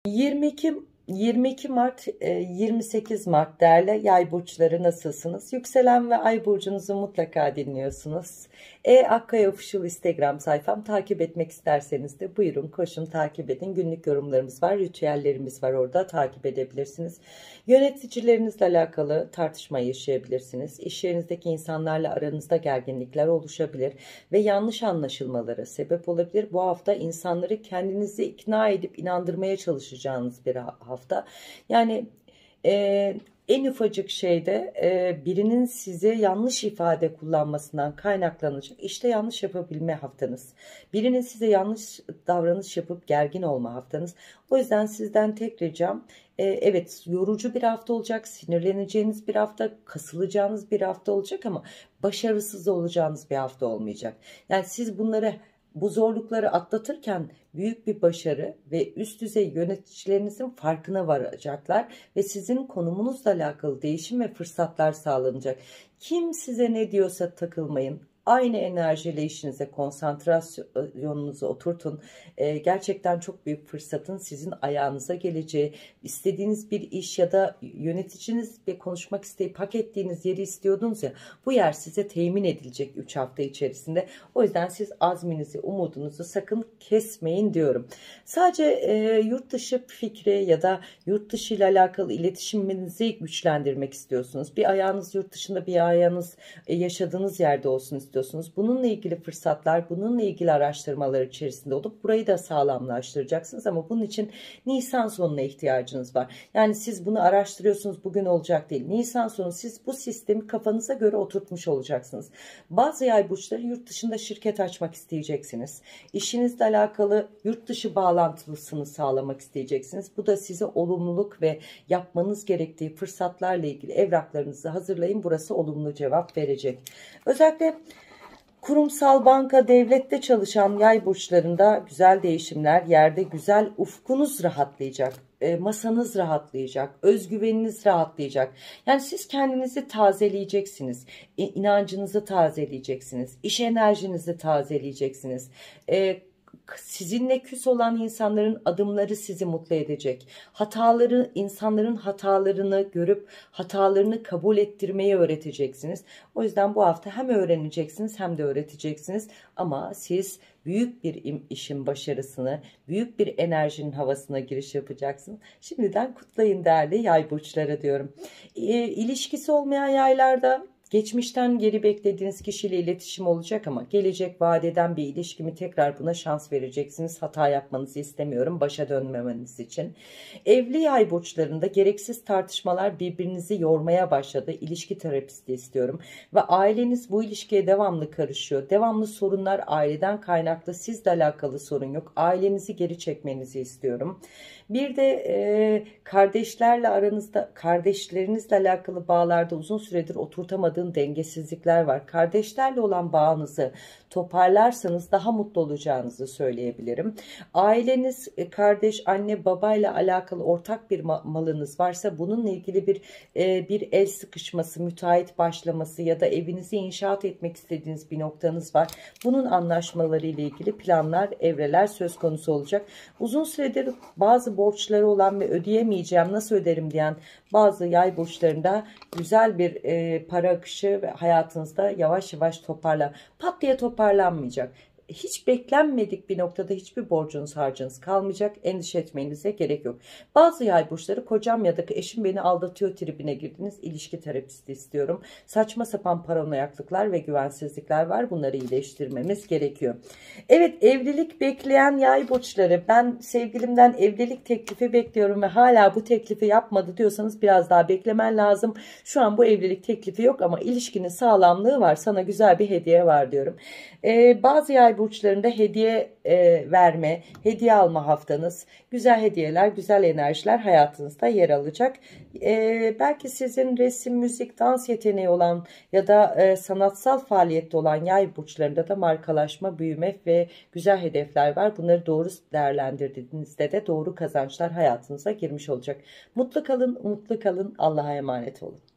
22 Mart 28 Mart değerli yay burçları, nasılsınız? Yükselen ve ay burcunuzu mutlaka dinliyorsunuz. Akkaya Official Instagram sayfam, takip etmek isterseniz de buyurun koşun takip edin. Günlük yorumlarımız var, ritüellerimiz var, orada takip edebilirsiniz. Yöneticilerinizle alakalı tartışma yaşayabilirsiniz. İş yerinizdeki insanlarla aranızda gerginlikler oluşabilir ve yanlış anlaşılmalara sebep olabilir. Bu hafta insanları kendinizi ikna edip inandırmaya çalışacağınız bir hafta. Yani en ufacık şeyde birinin size yanlış ifade kullanmasından kaynaklanacak işte yanlış yapabilme haftanız. Birinin size yanlış davranış yapıp gergin olma haftanız. O yüzden sizden tek ricam, evet, yorucu bir hafta olacak, sinirleneceğiniz bir hafta, kasılacağınız bir hafta olacak ama başarısız olacağınız bir hafta olmayacak. Yani siz bu zorlukları atlatırken büyük bir başarı ve üst düzey yöneticilerinizin farkına varacaklar ve sizin konumunuzla alakalı değişim ve fırsatlar sağlanacak. Kim size ne diyorsa takılmayın. Aynı enerjiyle işinize, konsantrasyonunuzu oturtun. Gerçekten çok büyük fırsatın sizin ayağınıza geleceği, istediğiniz bir iş ya da yöneticinizle konuşmak isteyip hak ettiğiniz yeri istiyordunuz ya, bu yer size temin edilecek 3 hafta içerisinde. O yüzden siz azminizi, umudunuzu sakın kesmeyin diyorum. Sadece yurt dışı fikri ya da yurt dışı ile alakalı iletişiminizi güçlendirmek istiyorsunuz. Bir ayağınız yurt dışında, bir ayağınız yaşadığınız yerde olsun istiyorsunuz. Bununla ilgili fırsatlar, bununla ilgili araştırmalar içerisinde olup burayı da sağlamlaştıracaksınız ama bunun için Nisan sonuna ihtiyacınız var. Yani siz bunu araştırıyorsunuz, bugün olacak değil. Nisan sonu siz bu sistemi kafanıza göre oturtmuş olacaksınız. Bazı yay burçları yurt dışında şirket açmak isteyeceksiniz. İşinizle alakalı yurt dışı bağlantısını sağlamak isteyeceksiniz. Bu da size olumluluk ve yapmanız gerektiği fırsatlarla ilgili evraklarınızı hazırlayın. Burası olumlu cevap verecek. Özellikle kurumsal, banka, devlette çalışan yay burçlarında güzel değişimler, yerde güzel, ufkunuz rahatlayacak, masanız rahatlayacak, özgüveniniz rahatlayacak. Yani siz kendinizi tazeleyeceksiniz, inancınızı tazeleyeceksiniz, iş enerjinizi tazeleyeceksiniz. Sizinle küs olan insanların adımları sizi mutlu edecek. İnsanların hatalarını görüp hatalarını kabul ettirmeyi öğreteceksiniz. O yüzden bu hafta hem öğreneceksiniz hem de öğreteceksiniz. Ama siz büyük bir işin başarısını, büyük bir enerjinin havasına giriş yapacaksınız. Şimdiden kutlayın değerli yay burçları diyorum. İlişkisi olmayan yaylarda geçmişten geri beklediğiniz kişiyle iletişim olacak ama gelecek vaat eden bir ilişkimi tekrar buna şans vereceksiniz. Hata yapmanızı istemiyorum, başa dönmemeniz için. Evli yay burçlarında gereksiz tartışmalar birbirinizi yormaya başladı. İlişki terapisti istiyorum. Ve aileniz bu ilişkiye devamlı karışıyor. Devamlı sorunlar aileden kaynaklı, sizle alakalı sorun yok. Ailenizi geri çekmenizi istiyorum. Bir de kardeşlerle aranızda, kardeşlerinizle alakalı bağlarda uzun süredir oturtamadığın dengesizlikler var. Kardeşlerle olan bağınızı toparlarsanız daha mutlu olacağınızı söyleyebilirim. Aileniz, kardeş, anne, babayla alakalı ortak bir malınız varsa bununla ilgili bir el sıkışması, müteahhit başlaması ya da evinizi inşaat etmek istediğiniz bir noktanız var. Bunun anlaşmaları ile ilgili planlar, evreler söz konusu olacak. Uzun süredir bazı borçları olan ve ödeyemeyeceğim, nasıl öderim diyen bazı yay burçlarında güzel bir para akışı ve hayatınızda yavaş yavaş pat diye toparlanmayacak. Hiç beklenmedik bir noktada hiçbir borcunuz, harcınız kalmayacak. Endişe etmenize gerek yok. Bazı yay burçları, kocam ya da eşim beni aldatıyor tribine girdiniz. İlişki terapisti istiyorum. Saçma sapan paranoyaklıklar ve güvensizlikler var. Bunları iyileştirmemiz gerekiyor. Evet, evlilik bekleyen yay burçları, ben sevgilimden evlilik teklifi bekliyorum ve hala bu teklifi yapmadı diyorsanız biraz daha beklemen lazım. Şu an bu evlilik teklifi yok ama ilişkinin sağlamlığı var. Sana güzel bir hediye var diyorum. Bazı yay burçlarında hediye verme, hediye alma haftanız. Güzel hediyeler, güzel enerjiler hayatınızda yer alacak. Belki sizin resim, müzik, dans yeteneği olan ya da sanatsal faaliyette olan yay burçlarında da markalaşma, büyüme ve güzel hedefler var. Bunları doğru değerlendirdiğinizde de doğru kazançlar hayatınıza girmiş olacak. Mutlu kalın, mutlu kalın. Allah'a emanet olun.